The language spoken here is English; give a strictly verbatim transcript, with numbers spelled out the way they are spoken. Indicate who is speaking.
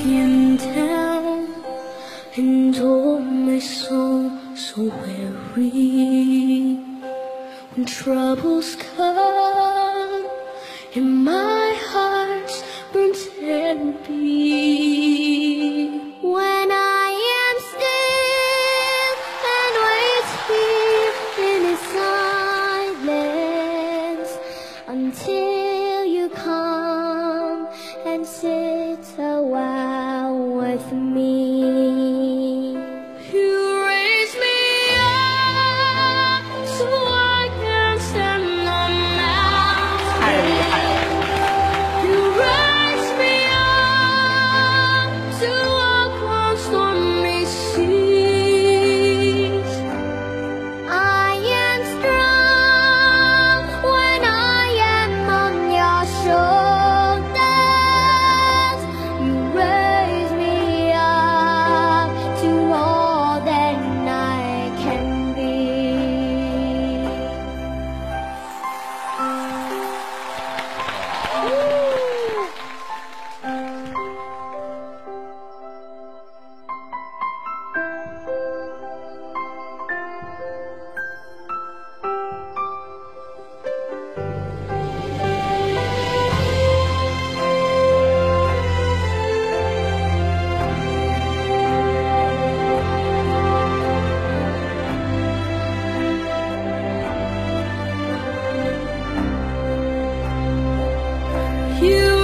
Speaker 1: came down and oh my soul so weary. When troubles come and my heart burns heavy, when I am still and wait here in His silence until you come and sit a while with me. You raise me up so I can stand on mountains.
Speaker 2: 太厉害了！
Speaker 1: You raise me up to walk on stormy seas. I am strong when I am on your shoulders. You raise me up to all that I can be. ，You